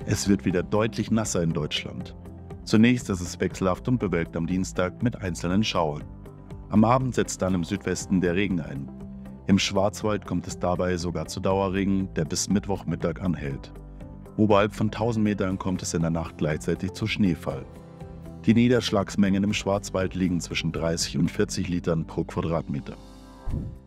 Es wird wieder deutlich nasser in Deutschland. Zunächst ist es wechselhaft und bewölkt am Dienstag mit einzelnen Schauern. Am Abend setzt dann im Südwesten der Regen ein. Im Schwarzwald kommt es dabei sogar zu Dauerregen, der bis Mittwochmittag anhält. Oberhalb von 1000 Metern kommt es in der Nacht gleichzeitig zu Schneefall. Die Niederschlagsmengen im Schwarzwald liegen zwischen 30 und 40 Litern pro Quadratmeter.